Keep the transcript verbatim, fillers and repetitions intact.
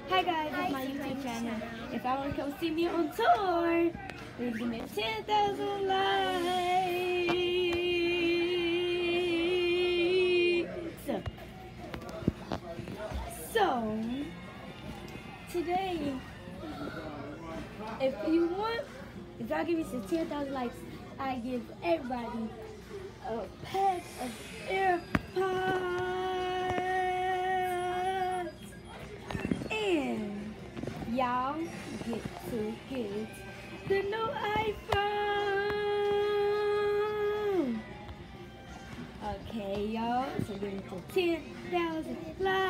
Hi guys, it's my YouTube channel. If I want to come see me on tour, please give me ten thousand likes. So, today, if you want, if y'all give me some ten thousand likes, I give everybody a pack of AirPods. And y'all get to get the new iPhone. Okay, y'all. So give me to ten thousand likes.